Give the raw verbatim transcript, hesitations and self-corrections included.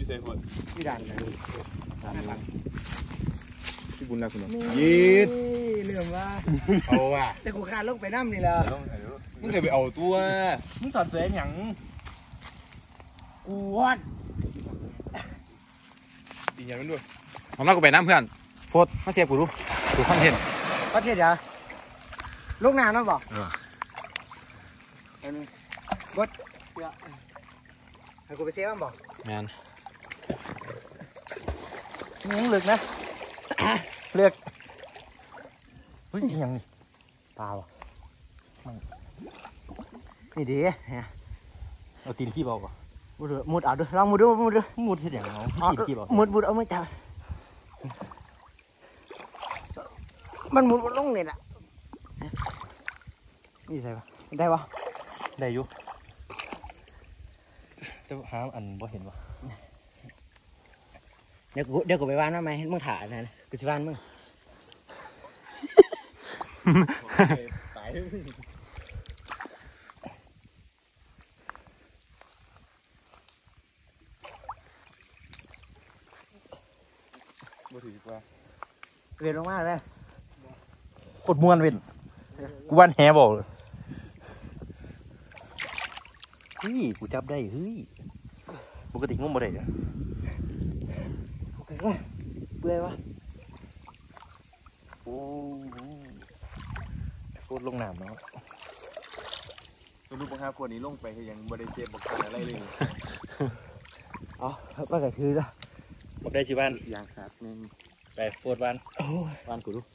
อยู่ใส่หดพี่ดันเลยดันเลยพี่บุญรักคุณยีดเรื่องว่าเอาว่ะแต่กูขาดลงไปน้ำนี่แหละมึงเคยไปเอาตัวมึงสอนเสียหยังกูวัดดีอย่างนั้นด้วยผมรักกูไปน้ำเพื่อนโฟดมาเสียกูรู้ดูคอนเทนต์คอนเทนต์เหรอลูกน้ำนั่นบอกกดให้กูไปเซฟมันบอกแมนยังลึกนะเลือกเฮ้ยยังนี่ปลาวะนี่ดีเอาตีนขี้เบาก่อนมุดมุดเอาดูลองมุดดูมุดดูมุดที่ไหนเอาตีนขี้เบามุดมุดเอาไม่จับมันมุดลงเนี่ยแหละนี่ใช่ปะได้ปะได้อยู่จะหาอันบ่เห็นปะเดี๋ยวกูเดี๋ยวกูไปบ้านมาไหมมึงถ่ายนะกูจะบ้านมึงตายบ่ถือว่าเวียนลงมาเลยกดม้วนเว้นกูบ้านแฮบอกเลยเฮ้ยกูจับได้เฮ้ยปกติงงบ่ได้เนี่ยโอเคก็เบื่อวะโอ้โคตรลงน้ำเนาะเป็นรูปของห้าคนนี้ลงไปยังบริเจ็บบอกอะไรเลยอ๋อก็จะคือละบอกได้สิบ้านอย่างครับนึงไปโคตรบ้านโอ้บ้านกูรู้